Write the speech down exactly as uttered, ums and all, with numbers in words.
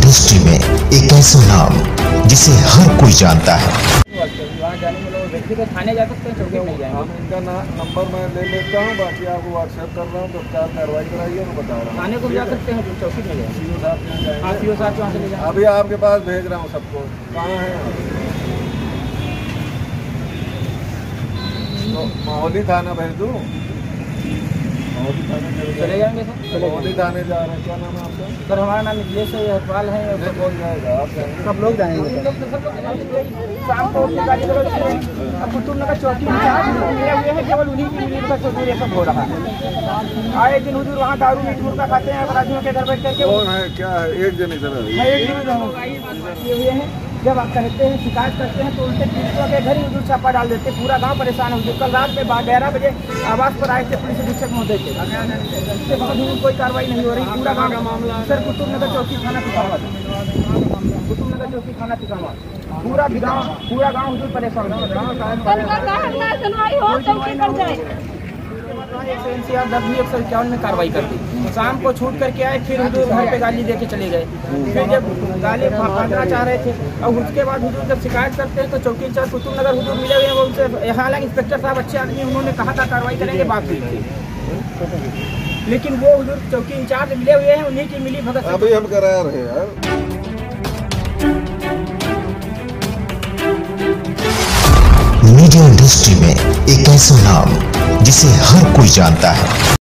Industry में एक ऐसा नाम जिसे हर कोई जानता है। वहाँ जाने में लोग व्यक्ति को थाने जा सकते हैं, चौकी मिल जाएंगे। हम इनका नंबर मैं ले लेता हूँ, बाकी आपको व्हाट्सएप कर रहा हूँ, तो क्या कार्रवाई कराइए तो बता रहा हूँ। थाने को भी जा सकते हैं, तो चौकी मिल जाएंगे। सीओ साहब के यहाँ हाँ, सीओ साहब के वहाँ चले जाएंगे। अभी आपके पास भेज रहा हूँ सबको। कहाँ है तो माहौली थाना भेज दूँ? माहौली थाने चले जाएंगे सर। माहौली थाने जा रहे हैं। क्या नाम है आपका? सर हमारा नाम मिथिलेश है, हरपाल है। नहीं, कौन जाएगा? आप जाएंगे? सब लोग जाएंगे। शाम को गाड़ी अब कुतुबनगर चौकी में मिले हुए हैं, केवल उन्हीं की मिली बस हुजूर ये सब हो रहा है। आए दिन हुजूर वहाँ दारू मीट मुर्गा खाते हैं अपराधियों के घर बैठ करके। कौन है? क्या है? एक जन इधर ये हुए हैं, जब आप कहते हैं शिकायत करते हैं तो उनके पीड़ितों के घर ही हुजूर छापा डाल देते। पूरा गांव परेशान हो गया। कल रात में ग्यारह बजे आवास पर आए थे पुलिस अधीक्षक महोदय के, उसके बावजूद कोई कार्रवाई नहीं हो रही। पूरा गाँव का मामला सर कुतुबनगर चौकी थाना पिथौरागढ़, कुतुबनगर चौकी थाना पिथौरागढ़। पूरा गाँव पूरा गाँव हुजूर परेशान है। एनसीआर दस भी एक सौ इक्यावन में कार्रवाई कर दी। शाम को छूट करके आए, फिर हुजूर घर पे गाली दे के चले गए। फिर जब गाली फांकना चाह रहे थे और उसके बाद हुजूर जब शिकायत करते हैं तो चौकी इंचार्ज कुतुबनगर हुजूर मिले हुए हैं। वो उनसे हालांकि इंस्पेक्टर साहब अच्छे आदमी, उन्होंने कहा था कार्रवाई करेंगे, बात हुई थी, लेकिन वो हुजूर चौकी इंचार्ज मिले हुए हैं, उन्हीं की मिली भगत। अभी हम करा रहे हैं। मीडिया इंडस्ट्री में एक ऐसा नाम जिसे हर कोई जानता है।